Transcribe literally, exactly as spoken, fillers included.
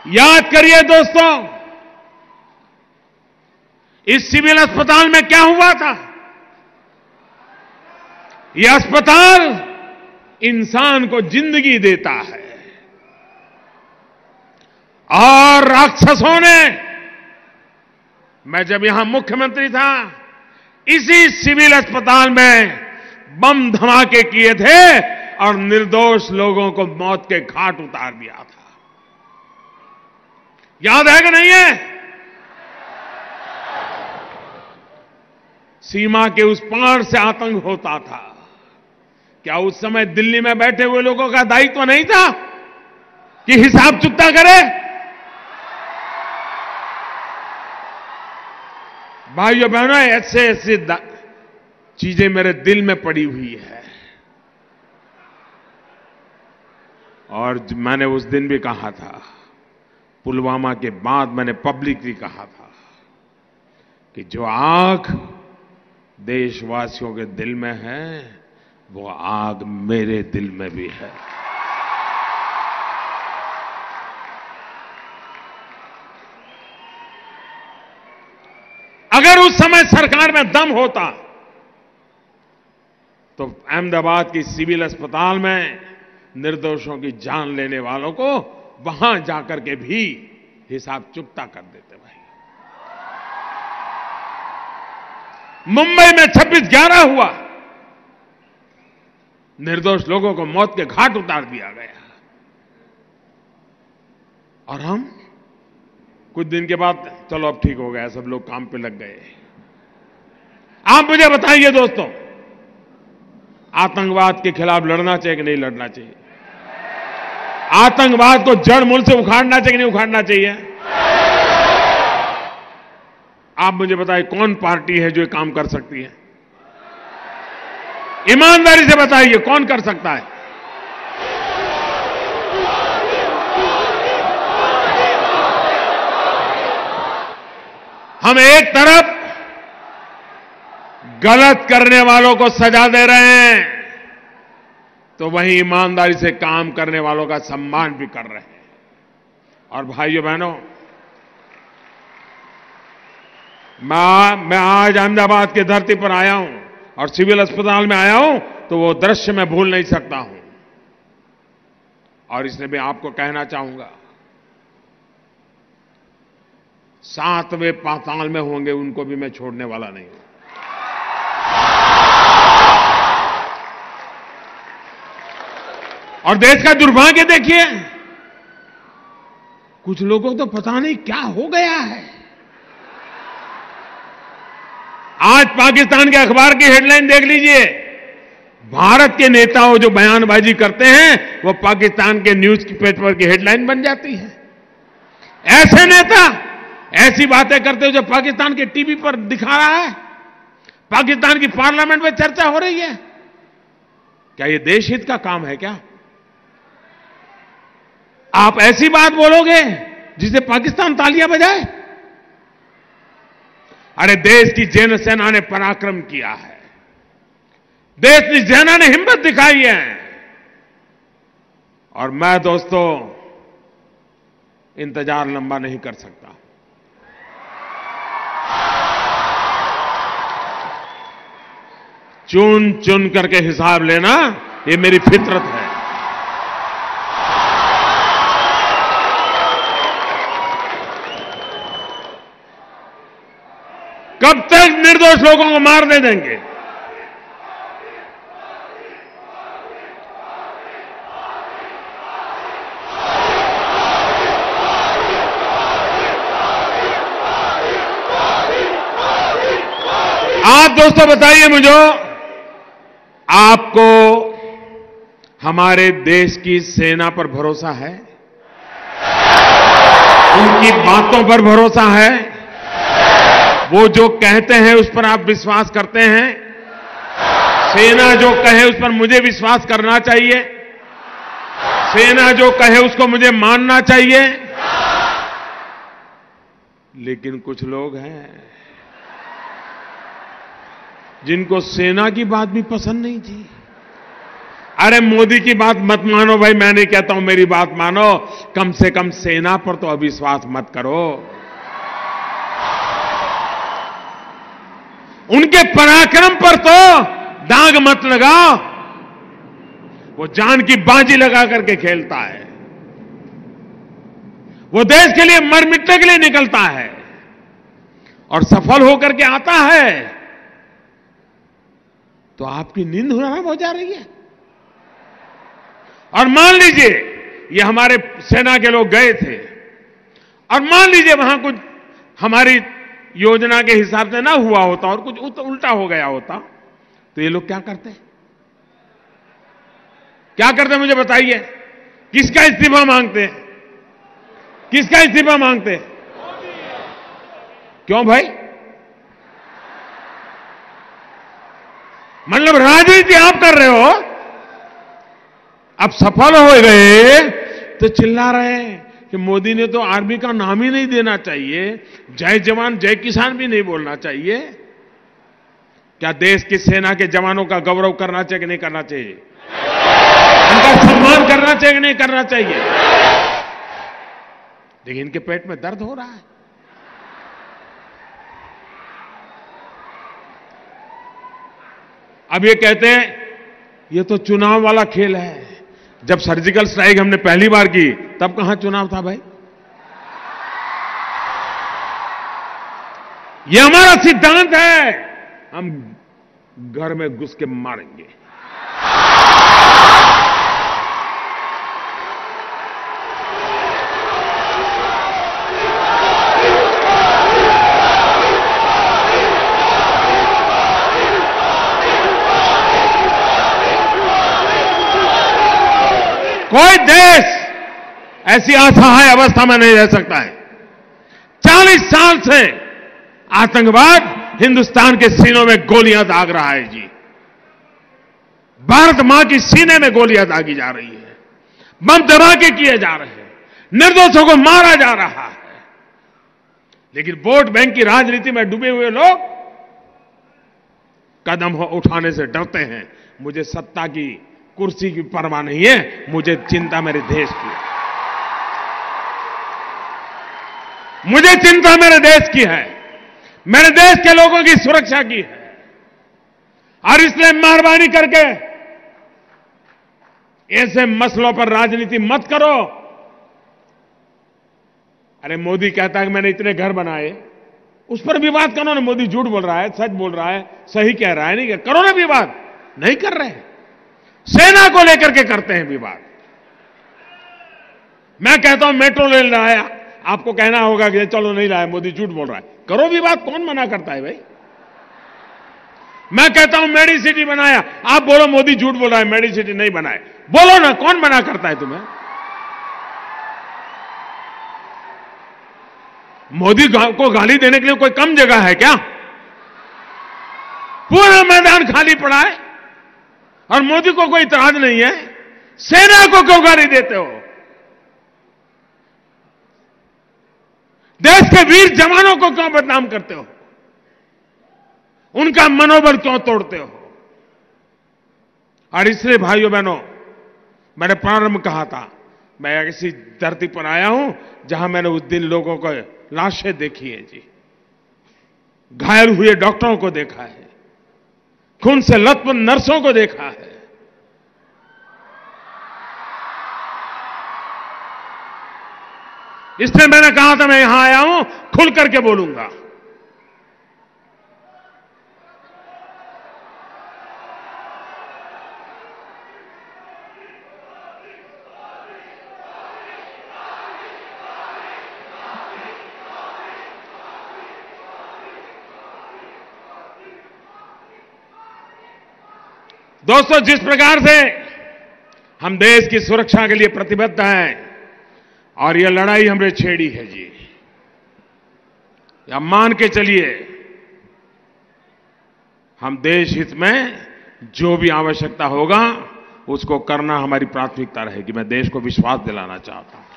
याद करिए दोस्तों, इस सिविल अस्पताल में क्या हुआ था। यह अस्पताल इंसान को जिंदगी देता है और राक्षसों ने, मैं जब यहां मुख्यमंत्री था, इसी सिविल अस्पताल में बम धमाके किए थे और निर्दोष लोगों को मौत के घाट उतार दिया था। याद है कि नहीं है? सीमा के उस पार से आतंक होता था। क्या उस समय दिल्ली में बैठे हुए लोगों का दायित्व नहीं था कि हिसाब चुकता करे? भाइयों बहनों, ऐसे ऐसे चीजें मेरे दिल में पड़ी हुई है। और मैंने उस दिन भी कहा था, पुलवामा के बाद मैंने पब्लिकली कहा था कि जो आग देशवासियों के दिल में है, वो आग मेरे दिल में भी है। अगर उस समय सरकार में दम होता तो अहमदाबाद की सिविल अस्पताल में निर्दोषों की जान लेने वालों को वहां जाकर के भी हिसाब चुकता कर देते। भाई, मुंबई में छब्बीस ग्यारह हुआ, निर्दोष लोगों को मौत के घाट उतार दिया गया, और हम कुछ दिन के बाद चलो अब ठीक हो गया, सब लोग काम पे लग गए। आप मुझे बताइए दोस्तों, आतंकवाद के खिलाफ लड़ना चाहिए कि नहीं लड़ना चाहिए? आतंकवाद को जड़ मूल से उखाड़ना चाहिए कि नहीं उखाड़ना चाहिए? आप मुझे बताइए, कौन पार्टी है जो ये काम कर सकती है? ईमानदारी से बताइए, कौन कर सकता है? हम एक तरफ गलत करने वालों को सजा दे रहे हैं, तो वहीं ईमानदारी से काम करने वालों का सम्मान भी कर रहे हैं। और भाइयों बहनों, मैं मैं आज अहमदाबाद की धरती पर आया हूं और सिविल अस्पताल में आया हूं, तो वो दृश्य मैं भूल नहीं सकता हूं। और इसलिए मैं आपको कहना चाहूंगा, सातवें पाताल में होंगे उनको भी मैं छोड़ने वाला नहीं हूं। और देश का दुर्भाग्य देखिए, कुछ लोगों को तो पता नहीं क्या हो गया है। आज पाकिस्तान के अखबार की हेडलाइन देख लीजिए, भारत के नेताओं जो बयानबाजी करते हैं वो पाकिस्तान के न्यूज पेपर की हेडलाइन बन जाती है। ऐसे नेता ऐसी बातें करते हो जो पाकिस्तान के टीवी पर दिखा रहा है, पाकिस्तान की पार्लियामेंट में चर्चा हो रही है। क्या ये देश हित का काम है क्या? आप ऐसी बात बोलोगे जिसे पाकिस्तान तालियां बजाए? अरे देश की जैन सेना ने पराक्रम किया है, देश की सेना ने हिम्मत दिखाई है। और मैं दोस्तों इंतजार लंबा नहीं कर सकता। चुन चुन करके हिसाब लेना ये मेरी फितरत है। कब तक निर्दोष लोगों को मारने देंगे? आप दोस्तों बताइए मुझे, आपको हमारे देश की सेना पर भरोसा है? उनकी बातों पर भरोसा है? वो जो कहते हैं उस पर आप विश्वास करते हैं? सेना जो कहे उस पर मुझे विश्वास करना चाहिए? सेना जो कहे उसको मुझे मानना चाहिए? लेकिन कुछ लोग हैं जिनको सेना की बात भी पसंद नहीं थी, अरे मोदी की बात मत मानो भाई, मैं नहीं कहता हूं, मेरी बात मानो। कम से कम सेना पर तो अविश्वास मत करो। उनके पराक्रम पर तो दाग मत लगाओ। वो जान की बाजी लगा करके खेलता है, वो देश के लिए मर मिटने के लिए निकलता है और सफल होकर के आता है, तो आपकी नींद हराम हो जा रही है। और मान लीजिए ये हमारे सेना के लोग गए थे और मान लीजिए वहां कुछ हमारी योजना के हिसाब से ना हुआ होता और कुछ उल्टा हो गया होता, तो ये लोग क्या करते क्या करते मुझे बताइए। किसका इस्तीफा मांगते हैं? किसका इस्तीफा मांगते हैं? क्यों भाई? मतलब राजनीति आप कर रहे हो, अब सफल हो गए तो चिल्ला रहे हैं कि मोदी ने तो आर्मी का नाम ही नहीं देना चाहिए, जय जवान जय किसान भी नहीं बोलना चाहिए। क्या देश की सेना के जवानों का गौरव करना चाहिए कि नहीं करना चाहिए? उनका सम्मान करना चाहिए कि नहीं करना चाहिए? लेकिन इनके पेट में दर्द हो रहा है। अब ये कहते हैं ये तो चुनाव वाला खेल है। जब सर्जिकल स्ट्राइक हमने पहली बार की तब कहां चुनाव था भाई? ये हमारा सिद्धांत है, हम घर में घुस के मारेंगे। कोई देश ऐसी असहाय अवस्था में नहीं रह सकता है। चालीस साल से आतंकवाद हिंदुस्तान के सीनों में गोलियां दाग रहा है जी। भारत मां की सीने में गोलियां दागी जा रही है, बम धमाके किए जा रहे हैं, निर्दोषों को मारा जा रहा है। लेकिन वोट बैंक की राजनीति में डूबे हुए लोग कदम उठाने से डरते हैं। मुझे सत्ता की कुर्सी की परवाह नहीं है, मुझे चिंता मेरे देश की है। मुझे चिंता मेरे देश की है, मेरे देश के लोगों की सुरक्षा की है। और इसलिए मेहरबानी करके ऐसे मसलों पर राजनीति मत करो। अरे मोदी कहता है कि मैंने इतने घर बनाए, उस पर विवाद करो ना। मोदी झूठ बोल रहा है, सच बोल रहा है, सही कह रहा है, नहीं करो ना विवाद। नहीं कर रहे, सेना को लेकर के करते हैं विवाद। मैं कहता हूं मेट्रो रेल लाया, आपको कहना होगा कि चलो नहीं लाया, मोदी झूठ बोल रहा है। करो विवाद, कौन मना करता है भाई? मैं कहता हूं मेडी सिटी बनाया, आप बोलो मोदी झूठ बोल रहा है, मेडी सिटी नहीं बनाए। बोलो ना, कौन मना करता है तुम्हें? मोदी को गाली देने के लिए कोई कम जगह है क्या? पूरा मैदान खाली पड़ा है और मोदी को कोई इतराज नहीं है। सेना को क्यों गाली देते हो? देश के वीर जवानों को क्यों बदनाम करते हो? उनका मनोबल क्यों तोड़ते हो? और इसलिए भाइयों बहनों, मैंने प्रारंभ कहा था, मैं ऐसी धरती पर आया हूं जहां मैंने उस दिन लोगों को लाशें देखी है जी, घायल हुए डॉक्टरों को देखा है, खून से लथपथ नर्सों को देखा है। इसलिए मैंने कहा था मैं यहां आया हूं, खुल करके बोलूंगा। दोस्तों, जिस प्रकार से हम देश की सुरक्षा के लिए प्रतिबद्ध हैं और यह लड़ाई हमने छेड़ी है जी, या मान के चलिए हम देश हित में जो भी आवश्यकता होगा उसको करना हमारी प्राथमिकता रहेगी। मैं देश को विश्वास दिलाना चाहता हूं।